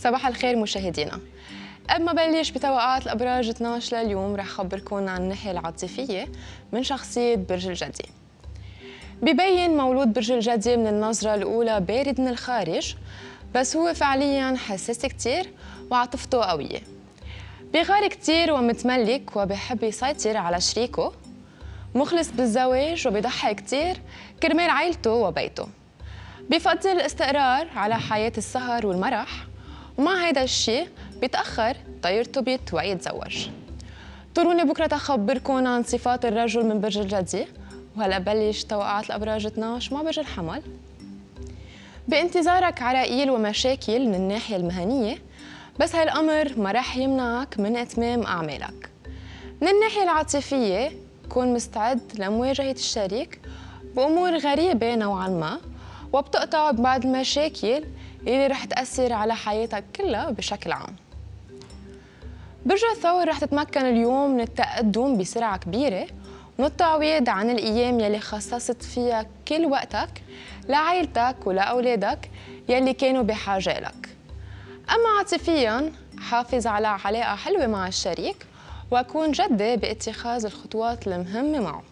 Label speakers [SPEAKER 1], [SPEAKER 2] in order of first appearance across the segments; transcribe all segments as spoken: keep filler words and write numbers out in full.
[SPEAKER 1] صباح الخير مشاهدينا. قبل ما بلش بتوقعات الأبراج اثنعش لليوم رح خبركم عن الناحية العاطفية من شخصية برج الجدي. ببين مولود برج الجدي من النظرة الأولى بارد من الخارج، بس هو فعلياً حساس كتير وعاطفته قوية. بيغار كتير ومتملك وبيحب يسيطر على شريكه، مخلص بالزواج وبيضحي كتير كرمال عائلته وبيته. بفضل الاستقرار على حياة السهر والمرح، ومع هيدا الشيء بيتأخر تيرتبط ويتزوج. طروني بكرة تخبركم عن صفات الرجل من برج الجدي. وهلا بلش توقعات الأبراج اثنعش مع برج الحمل. بانتظارك عراقيل ومشاكل من الناحية المهنية، بس هالأمر ما رح يمنعك من إتمام أعمالك. من الناحية العاطفية كون مستعد لمواجهة الشريك بأمور غريبة نوعاً ما، وبتقطع ببعض المشاكل اللي رح تأثر على حياتك كلها بشكل عام. برج الثور رح تتمكن اليوم من التقدم بسرعة كبيرة ومن التعويض عن الأيام يلي خصصت فيها كل وقتك لعائلتك ولأولادك يلي كانوا بحاجة لك. أما عاطفياً حافظ على علاقة حلوة مع الشريك وكون جدي باتخاذ الخطوات المهمة معه.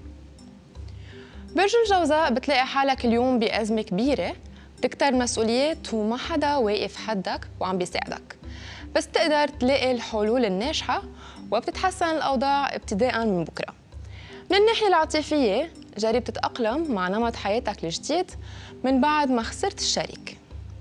[SPEAKER 1] برج الجوزاء بتلاقي حالك اليوم بأزمة كبيرة، بتكتر مسؤوليات وما حدا واقف حدك وعم بيساعدك، بس تقدر تلاقي الحلول الناجحة وبتتحسن الأوضاع ابتداءً من بكرة. من الناحية العاطفية جرب تتأقلم مع نمط حياتك الجديد من بعد ما خسرت الشريك.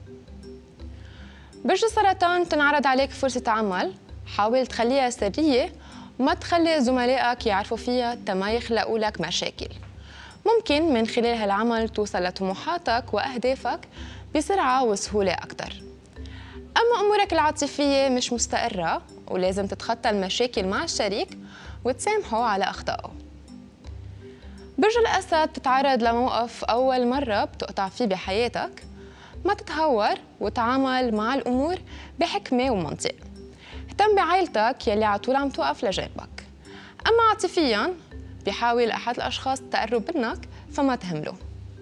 [SPEAKER 1] برج السرطان تنعرض عليك فرصة عمل، حاول تخليها سرية وما تخلي زملائك يعرفوا فيها تما يخلقوا لك مشاكل. ممكن من خلال هالعمل توصل لطموحاتك وأهدافك بسرعة وسهولة أكتر. أما أمورك العاطفية مش مستقرة ولازم تتخطى المشاكل مع الشريك وتسامحه على أخطائه. برج الأسد تتعرض لموقف أول مرة بتقطع فيه بحياتك، ما تتهور وتعامل مع الأمور بحكمة ومنطق. اهتم بعائلتك يلي عطول عم توقف لجانبك. أما عاطفياً بيحاول أحد الأشخاص التقرب منك فما تهمله.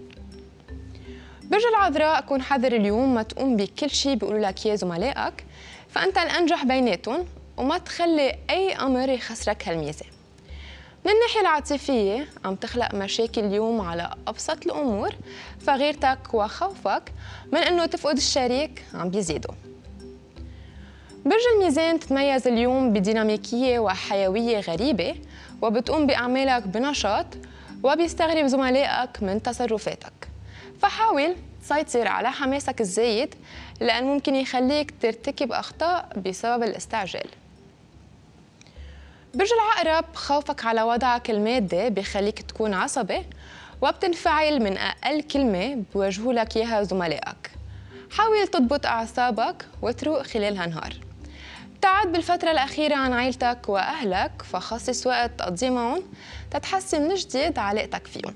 [SPEAKER 1] برج العذراء كون حذر اليوم ما تقوم بكل شيء بيقولوا لك يا زملائك، فأنت الأنجح بيناتهم وما تخلي أي أمر يخسرك هالميزة. من الناحية العاطفية عم تخلق مشاكل اليوم على أبسط الأمور، فغيرتك وخوفك من أنه تفقد الشريك عم بيزيدوا. برج الميزان تتميز اليوم بديناميكية وحيوية غريبة، وبتقوم بأعمالك بنشاط وبيستغرب زملائك من تصرفاتك، فحاول تسيطر على حماسك الزايد لأن ممكن يخليك ترتكب أخطاء بسبب الاستعجال. برج العقرب خوفك على وضعك المادي بيخليك تكون عصبي وبتنفعل من أقل كلمة بيوجهوا لك إياها زملائك. حاول تضبط أعصابك وتروق خلال هالنهار. ابتعد بالفترة الأخيرة عن عائلتك وأهلك، فخصص وقت تقضيه معهم تتحسن من جديد علاقتك فيهم.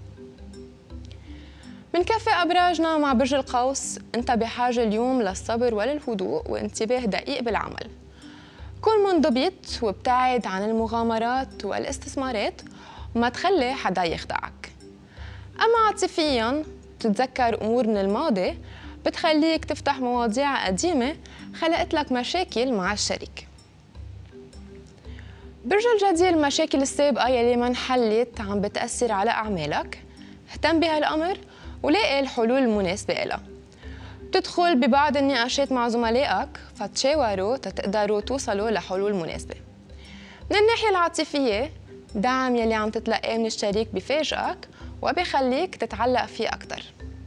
[SPEAKER 1] منكفي أبراجنا مع برج القوس، أنت بحاجة اليوم للصبر وللهدوء وانتباه دقيق بالعمل. كن منضبط وابتعد عن المغامرات والاستثمارات وما تخلي حدا يخدعك. أما عاطفياً تتذكر أمور من الماضي بتخليك تفتح مواضيع قديمة خلقت لك مشاكل مع الشريك. برج الجدي المشاكل السابقة يلي ما انحلت عم بتأثر على أعمالك، اهتم بهالأمر ولاقي الحلول المناسبة لها. تدخل ببعض النقاشات مع زملائك فتشاوروا تتقدروا توصلوا لحلول مناسبة. من الناحية العاطفية دعم يلي عم تتلقاه من الشريك بفاجئك وبيخليك تتعلق فيه أكتر.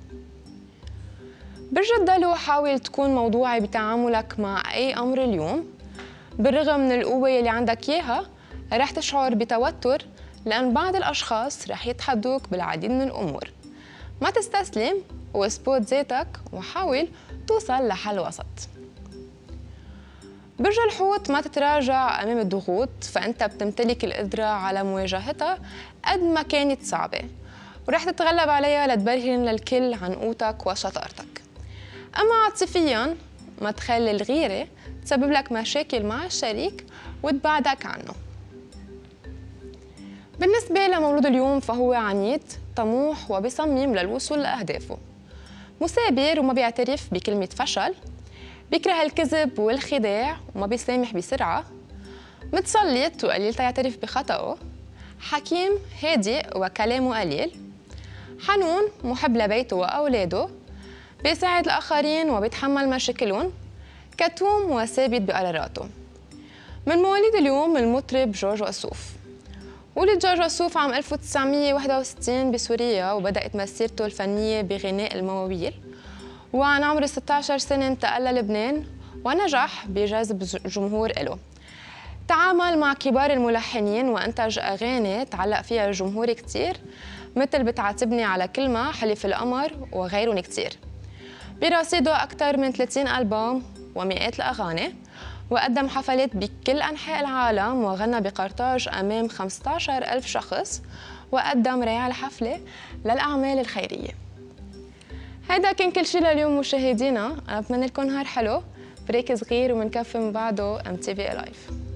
[SPEAKER 1] برج الدلو حاول تكون موضوعي بتعاملك مع أي أمر اليوم. بالرغم من القوة يلي عندك إياها رح تشعر بتوتر لأن بعض الأشخاص رح يتحدوك بالعديد من الأمور. ما تستسلم واثبت ذاتك وحاول توصل لحل وسط. برج الحوت ما تتراجع أمام الضغوط، فأنت بتمتلك القدرة على مواجهتها قد ما كانت صعبة، ورح تتغلب عليها لتبرهن للكل عن قوتك وشطارتك. أما عاطفياً ما تخلي الغيرة تسبب لك مشاكل مع الشريك وتبعدك عنه. بالنسبة لمولود اليوم فهو عنيد، طموح وبيصمم للوصول لأهدافه. مثابر وما بيعترف بكلمة فشل. بيكره الكذب والخداع وما بيسامح بسرعة، متسلط وقليل يعترف بخطأه، حكيم هادئ وكلامه قليل، حنون محب لبيته وأولاده، بيساعد الآخرين وبيتحمل مشاكلهم، كتوم وثابت بقراراته. من مواليد اليوم المطرب جورج وسوف. ولد جورج وسوف عام ألف وتسعمية وواحد وستين بسوريا، وبدأت مسيرته الفنية بغناء المواويل، وعن عمر ستة عشر سنة انتقل للبنان ونجح بجذب جمهور له. تعامل مع كبار الملحنين وانتج اغاني تعلق فيها الجمهور كتير، مثل بتعاتبني على كلمة، حلف القمر وغيرهم كتير. برصيده أكثر من ثلاثين ألبوم ومئات الأغاني، وقدم حفلات بكل أنحاء العالم وغنى بقرطاج أمام خمسة عشر ألف شخص، وقدم ريع الحفلة للأعمال الخيرية. هيدا كان كل شي لليوم مشاهدينا، أنا بتمنى لكم نهار حلو، بريك صغير ومنكفي من بعده ام تي في لايف.